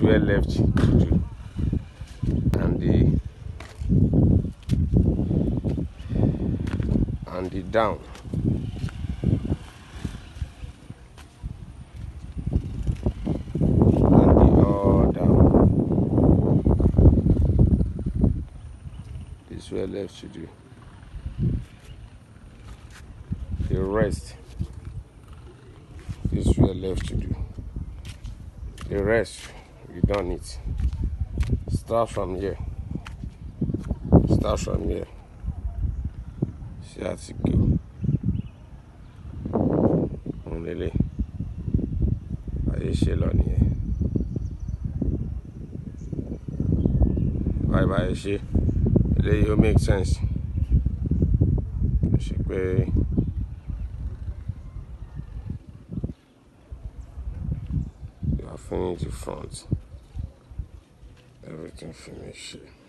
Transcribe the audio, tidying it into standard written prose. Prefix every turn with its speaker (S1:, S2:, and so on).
S1: where left to do, and the down. This where left to do. The rest, this where left to do. The rest, you done it. Start from here. Start from here. See how to go. Only. Bye. It make sense. You are finished the front. Everything finished.